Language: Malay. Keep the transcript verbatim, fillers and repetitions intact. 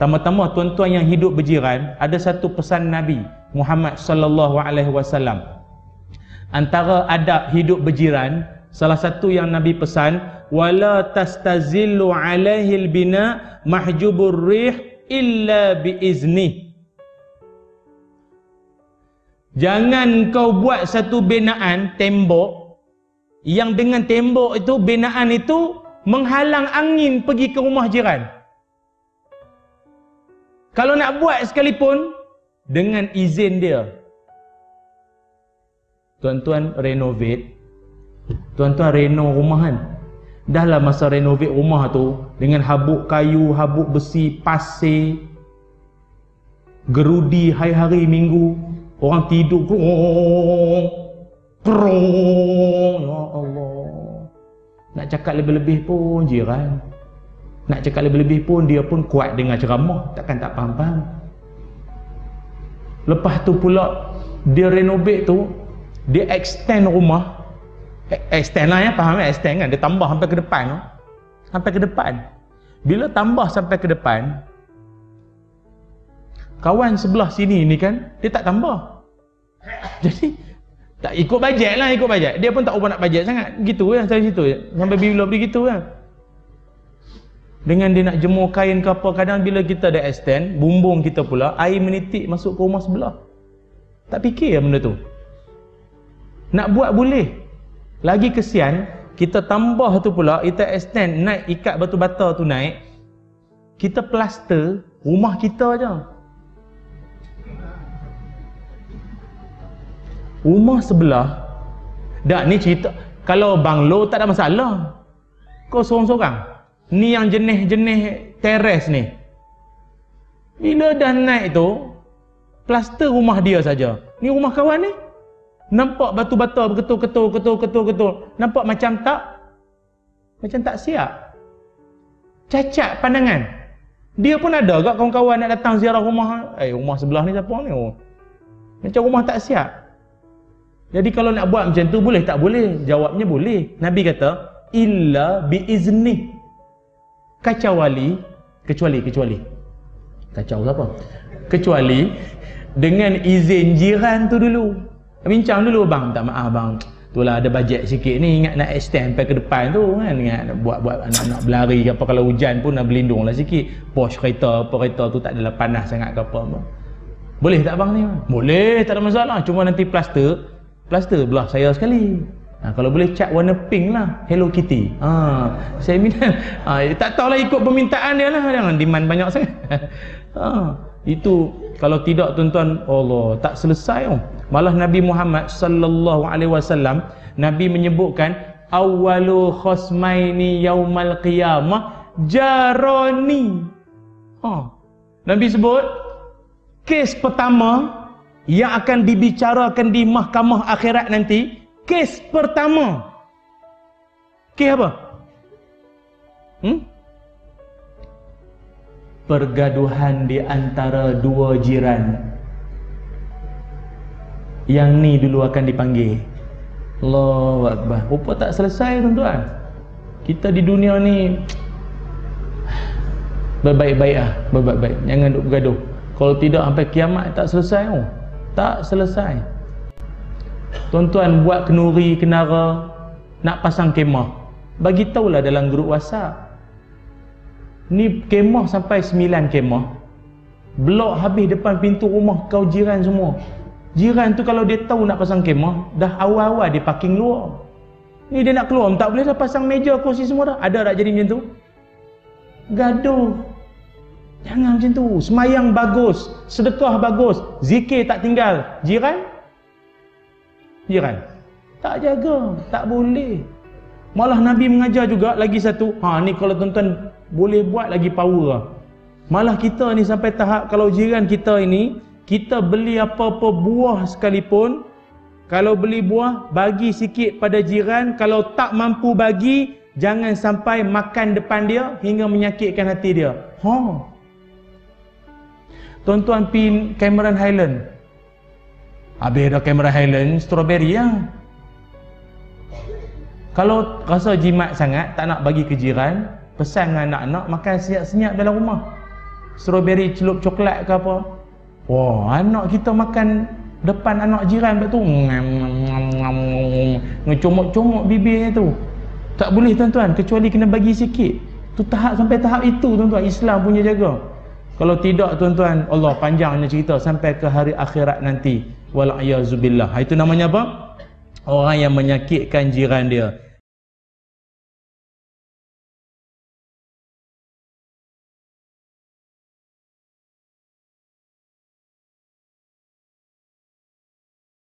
Tama-tama tuan-tuan yang hidup berjiran, ada satu pesan Nabi Muhammad sallallahu alaihi wasallam. Antara adab hidup berjiran, salah satu yang Nabi pesan, wala tastazillu alaihi albina mahjubur rih illa biizni. Jangan kau buat satu binaan tembok yang dengan tembok itu, binaan itu menghalang angin pergi ke rumah jiran. Kalau nak buat sekalipun dengan izin dia. Tuan-tuan renovate, tuan-tuan reno rumah kan. Dah lah masa renovate rumah tu dengan habuk kayu, habuk besi, pasir, gerudi hari-hari minggu, orang tidur krong krong. Ya Allah, nak cakap lebih-lebih pun jiran, nak cakap lebih-lebih pun dia pun kuat dengar ceramah, takkan tak faham-faham. Lepas tu pula dia renovate tu, dia extend rumah. Extend lah ya, faham ya, extend kan, dia tambah sampai ke depan tu, sampai ke depan. Bila tambah sampai ke depan, kawan sebelah sini ni kan, dia tak tambah. Jadi tak ikut bajet lah, ikut bajet. Dia pun tak ubah nak bajet sangat, gitu ya, sampai situ ya. Sampai bila begitu ya. Dengan dia nak jemur kain ke apa, kadang bila kita dah extend, bumbung kita pula, air menitik masuk ke rumah sebelah. Tak fikir ya benda tu. Nak buat boleh. Lagi kesian, kita tambah tu pula, kita extend, naik ikat batu bata tu naik, kita plaster rumah kita je. Rumah sebelah, dah ni cerita, kalau banglo tak ada masalah. Kau seorang-seorang. Ni yang jenis-jenis teres ni. Bila dah naik tu, plaster rumah dia saja. Ni rumah kawan ni. Nampak batu bata berketul-ketul, ketul-ketul, ketul. Nampak macam tak, macam tak siap. Cacat pandangan. Dia pun ada agak kawan-kawan nak datang ziarah rumah. Eh, rumah sebelah ni siapa ni? Oh. Macam rumah tak siap. Jadi kalau nak buat macam tu, boleh tak boleh? Jawabnya boleh. Nabi kata, illa biizni. Kecuali, kecuali, kecuali. Kacau apa? Kecuali dengan izin jiran tu dulu. Bincang dulu, bang, minta maaf bang, itulah ada bajet sikit ni, ingat nak extend sampai ke depan tu kan, ingat buat-buat anak-anak berlari ke apa, kalau hujan pun nak berlindung lah sikit, Porsche kereta apa, kereta tu tak adalah panas sangat ke apa, apa. Boleh tak bang ni? Boleh, tak ada masalah, cuma nanti plaster plaster belah saya sekali. Ha, kalau boleh cat warna pink lah, Hello Kitty. Ha, saya minat. Ha, tak tahulah ikut permintaan dia lah, jangan demand banyak sangat. Ha, itu kalau tidak tuan-tuan, Allah tak selesai. Oh. Malah Nabi Muhammad sallallahu alaihi wasallam, Nabi menyebutkan awwalu khosmaini yaumal qiyamah jarani. Ha. Nabi sebut kes pertama yang akan dibicarakan di mahkamah akhirat nanti, kes pertama. Kes apa? Hmm? Pergaduhan di antara dua jiran. Yang ni dulu akan dipanggil. Allahu Akbar. Rupa tak selesai tuan-tuan. Kita di dunia ni berbaik-baik lah, berbaik-baik. Jangan duk bergaduh. Kalau tidak sampai kiamat tak selesai. Oh. Tak selesai. Tuan-tuan buat kenuri, kenara, nak pasang kemah, bagi tahulah dalam grup WhatsApp. Ni kemah sampai sembilan kemah. Blok habis depan pintu rumah kau jiran semua. Jiran tu kalau dia tahu nak pasang kemah, dah awal-awal dia parking luar. Ni dia nak keluar, tak boleh dah pasang meja, kursi semua dah. Ada tak jadi macam tu? Gaduh. Jangan macam tu. Semayang bagus, sedekah bagus, zikir tak tinggal. Jiran? Jiran tak jaga, tak boleh. Malah Nabi mengajar juga lagi satu. Ha ni kalau tuan-tuan boleh buat lagi power lah. Malah kita ni sampai tahap kalau jiran kita ini, kita beli apa-apa buah sekalipun, kalau beli buah bagi sikit pada jiran, kalau tak mampu bagi, jangan sampai makan depan dia hingga menyakitkan hati dia. Ha. Tuan-tuan pergi Cameron Highland. Habis dah Cameron Highland, strawberry lah. Kalau rasa jimat sangat, tak nak bagi ke jiran, pesan dengan anak-anak makan senyap-senyap dalam rumah. strawberry celup coklat ke apa. Wah, anak kita makan depan anak jiran pula tu. Ngecomok-comok bibirnya tu. Tak boleh tuan-tuan, kecuali kena bagi sikit. Tu tahap sampai tahap itu tuan-tuan, Islam punya jaga. Kalau tidak tuan-tuan, Allah panjangnya cerita sampai ke hari akhirat nanti. Wal'ayazubillah. Itu namanya apa? Orang yang menyakitkan jiran dia.